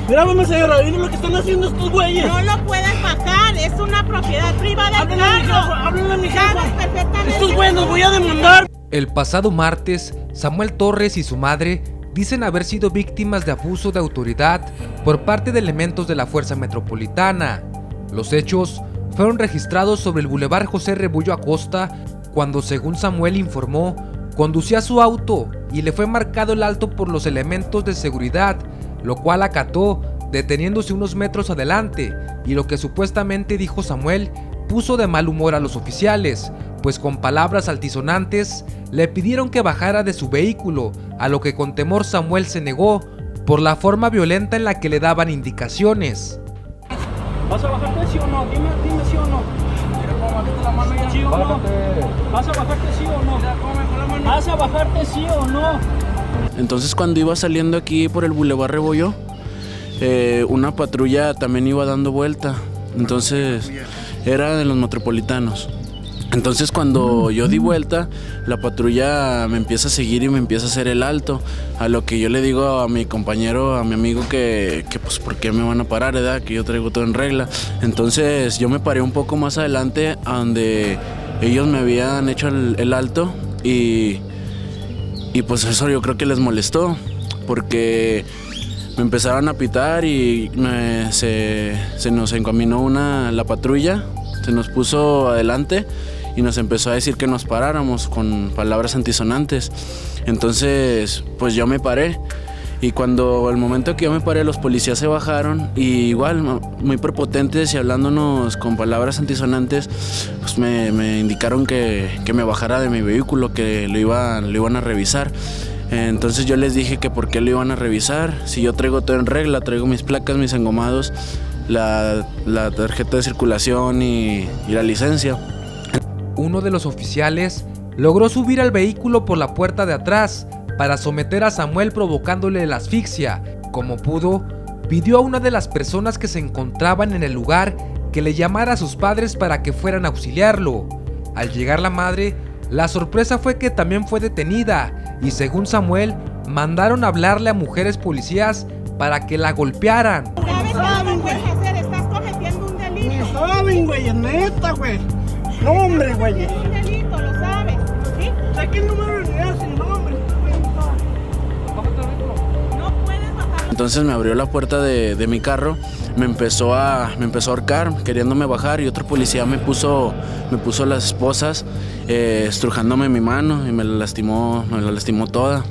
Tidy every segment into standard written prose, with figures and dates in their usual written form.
Mira, mamá señora, miren lo que están haciendo estos güeyes. No lo puedes bajar, es una propiedad privada del carro. Háblale a mi jefa. Sabes perfectamente. Estos güeyes los voy a demandar. El pasado martes, Samuel Torres y su madre dicen haber sido víctimas de abuso de autoridad por parte de elementos de la Fuerza Metropolitana. Los hechos fueron registrados sobre el Boulevard José Rebollo Acosta cuando, según Samuel informó, conducía su auto y le fue marcado el alto por los elementos de seguridad, lo cual acató deteniéndose unos metros adelante, y lo que supuestamente dijo Samuel puso de mal humor a los oficiales, pues con palabras altisonantes le pidieron que bajara de su vehículo, a lo que con temor Samuel se negó por la forma violenta en la que le daban indicaciones. ¿Vas a bajarte sí o no? Dime sí o no. Mira cómo bajarte la mano ya. ¿Sí o no? ¿Vas a bajarte sí o no? Mira cómo me fue la mano. ¿Vas a bajarte sí o no? Entonces, cuando iba saliendo aquí por el Boulevard Rebollo, una patrulla también iba dando vuelta. Entonces, era de los metropolitanos. Entonces, cuando yo di vuelta, la patrulla me empieza a seguir y me empieza a hacer el alto. A lo que yo le digo a mi compañero, a mi amigo, que pues, ¿por qué me van a parar, edad? Que yo traigo todo en regla. Entonces, yo me paré un poco más adelante, a donde ellos me habían hecho el alto, y pues eso yo creo que les molestó, porque me empezaron a pitar y se nos encaminó la patrulla, se nos puso adelante y nos empezó a decir que nos paráramos con palabras antisonantes. Entonces, pues yo me paré, y cuando el momento que yo me paré, los policías se bajaron y igual muy prepotentes y hablándonos con palabras antisonantes, pues me indicaron que me bajara de mi vehículo, que lo iban a revisar. Entonces yo les dije que por qué lo iban a revisar, si yo traigo todo en regla, traigo mis placas, mis engomados, la tarjeta de circulación y la licencia. Uno de los oficiales logró subir al vehículo por la puerta de atrás para someter a Samuel, provocándole la asfixia. Como pudo, pidió a una de las personas que se encontraban en el lugar que le llamara a sus padres para que fueran a auxiliarlo. Al llegar la madre, la sorpresa fue que también fue detenida, y según Samuel, mandaron a hablarle a mujeres policías para que la golpearan. ¿Sabes qué no puedes hacer? Estás cometiendo un delito. Me saben, güey, neta, güey. No, hombre, güey. Es un delito, lo sabes, ¿sí? Sé que el número de unidad sin nombre. No puedes bajar. Entonces me abrió la puerta de mi carro, me empezó a ahorcar, queriéndome bajar, y otro policía me puso las esposas, estrujándome mi mano, y me la lastimó toda.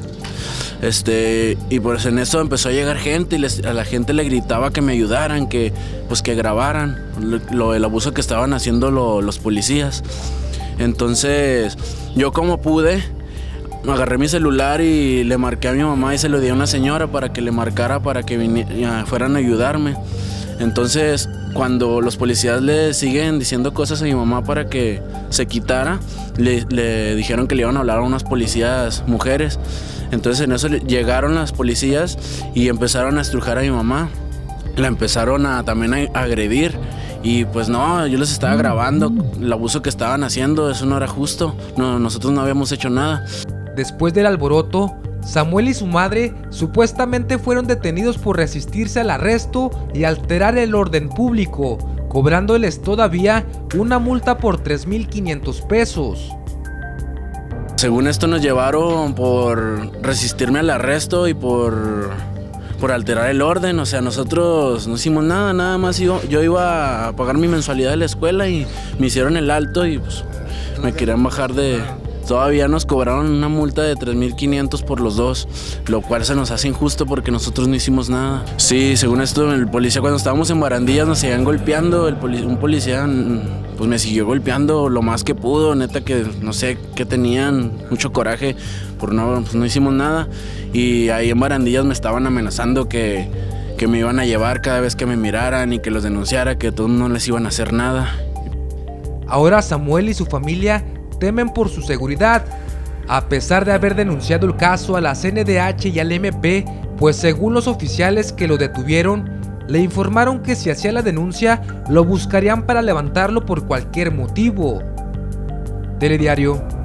Y pues en eso empezó a llegar gente, y a la gente le gritaba que me ayudaran, que grabaran el abuso que estaban haciendo los policías. Entonces yo, como pude, agarré mi celular y le marqué a mi mamá y se lo di a una señora para que le marcara, para que fueran a ayudarme. Entonces, cuando los policías le siguen diciendo cosas a mi mamá para que se quitara, le dijeron que le iban a hablar a unas policías mujeres. Entonces en eso llegaron las policías y empezaron a estrujar a mi mamá. La empezaron también a agredir. Y pues no, yo les estaba grabando el abuso que estaban haciendo, eso no era justo. No, nosotros no habíamos hecho nada. Después del alboroto, Samuel y su madre supuestamente fueron detenidos por resistirse al arresto y alterar el orden público, cobrándoles todavía una multa por 3,500 pesos. Según esto nos llevaron por resistirme al arresto y por alterar el orden. O sea, nosotros no hicimos nada más yo iba a pagar mi mensualidad de la escuela y me hicieron el alto y pues me querían bajar de... Todavía nos cobraron una multa de 3,500 por los dos, lo cual se nos hace injusto porque nosotros no hicimos nada. Sí, según esto, el policía, cuando estábamos en barandillas, nos seguían golpeando. Un policía pues me siguió golpeando lo más que pudo, neta, que no sé qué tenían, mucho coraje, pues no hicimos nada. Y ahí en barandillas me estaban amenazando que me iban a llevar cada vez que me miraran y que los denunciara, que a todos no les iban a hacer nada. Ahora Samuel y su familia temen por su seguridad, a pesar de haber denunciado el caso a la CNDH y al MP, pues según los oficiales que lo detuvieron, le informaron que si hacía la denuncia, lo buscarían para levantarlo por cualquier motivo. Telediario.